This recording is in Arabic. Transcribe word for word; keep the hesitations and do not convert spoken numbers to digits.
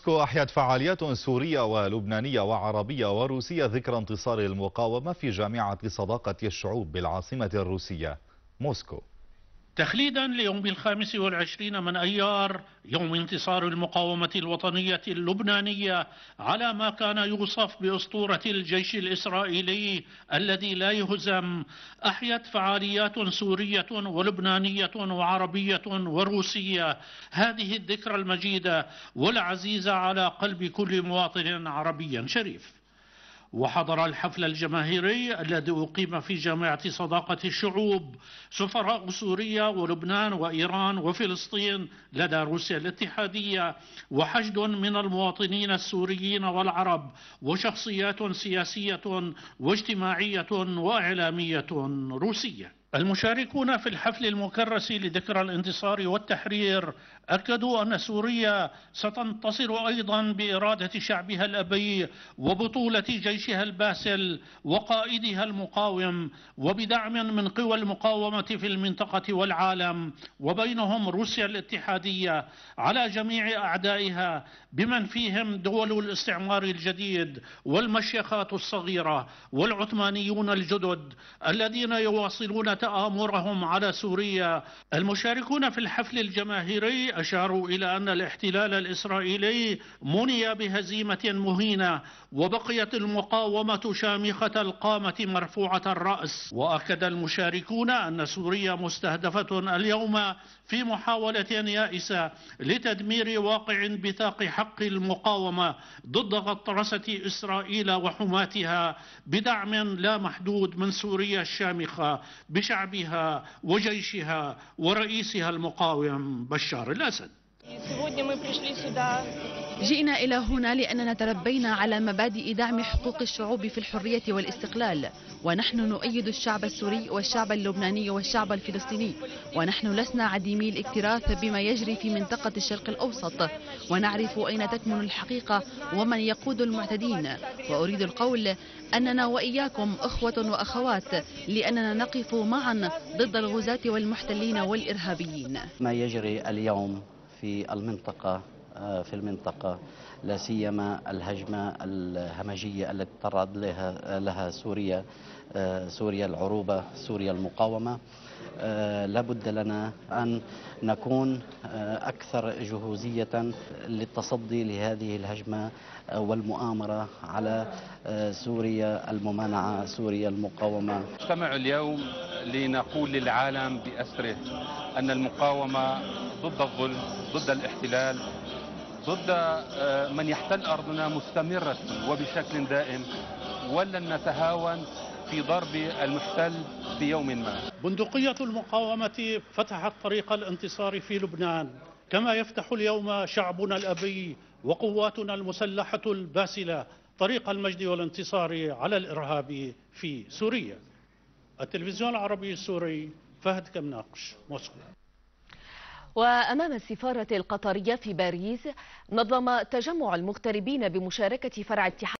موسكو أحيت فعاليات سورية ولبنانية وعربية وروسية ذكرى انتصار المقاومة في جامعة صداقة الشعوب بالعاصمة الروسية موسكو، تخليدا ليوم الخامس والعشرين من أيار يوم انتصار المقاومة الوطنية اللبنانية على ما كان يوصف بأسطورة الجيش الإسرائيلي الذي لا يهزم. أحيت فعاليات سورية ولبنانية وعربية وروسية هذه الذكرى المجيدة والعزيزة على قلب كل مواطن عربي شريف. وحضر الحفل الجماهيري الذي أقيم في جامعة صداقة الشعوب سفراء سوريا ولبنان وإيران وفلسطين لدى روسيا الاتحادية، وحشد من المواطنين السوريين والعرب، وشخصيات سياسية واجتماعية وإعلامية روسية. المشاركون في الحفل المكرس لذكرى الانتصار والتحرير أكدوا أن سوريا ستنتصر أيضا بإرادة شعبها الأبي وبطولة جيشها الباسل وقائدها المقاوم، وبدعم من قوى المقاومة في المنطقة والعالم وبينهم روسيا الاتحادية على جميع أعدائها بمن فيهم دول الاستعمار الجديد والمشيخات الصغيرة والعثمانيون الجدد الذين يواصلون تآمرهم على سوريا. المشاركون في الحفل الجماهيري أشاروا إلى أن الاحتلال الإسرائيلي مني بهزيمة مهينة وبقيت المقاومة شامخة القامة مرفوعة الرأس. وأكد المشاركون أن سوريا مستهدفة اليوم في محاولة يائسة لتدمير واقع بثاق حق المقاومة ضد غطرسة إسرائيل وحماتها بدعم لا محدود من سوريا الشامخة بشعبها وجيشها ورئيسها المقاوم بشار الأسد. جئنا إلى هنا لأننا تربينا على مبادئ دعم حقوق الشعوب في الحرية والاستقلال، ونحن نؤيد الشعب السوري والشعب اللبناني والشعب الفلسطيني، ونحن لسنا عديمي الاكتراث بما يجري في منطقة الشرق الأوسط، ونعرف أين تكمن الحقيقة ومن يقود المعتدين. وأريد القول أننا وإياكم أخوة وأخوات لأننا نقف معا ضد الغزاة والمحتلين والإرهابيين. ما يجري اليوم في المنطقة في المنطقة لا سيما الهجمة الهمجية التي تعرض لها لها سوريا سوريا العروبة سوريا المقاومة، لابد لنا أن نكون أكثر جهوزية للتصدي لهذه الهجمة والمؤامرة على سوريا الممانعة سوريا المقاومة. نجتمع اليوم لنقول للعالم بأسره أن المقاومة ضد الظلم، ضد الاحتلال، ضد من يحتل أرضنا مستمرة وبشكل دائم، ولن نتهاون في ضرب المحتل في يوم ما. بندقية المقاومة فتحت طريق الانتصار في لبنان، كما يفتح اليوم شعبنا الأبي وقواتنا المسلحة الباسلة طريق المجد والانتصار على الإرهاب في سوريا. التلفزيون العربي السوري، فهد كمناقش، موسكو. وأمام السفارة القطرية في باريس نظم تجمع المغتربين بمشاركة فرع اتحاد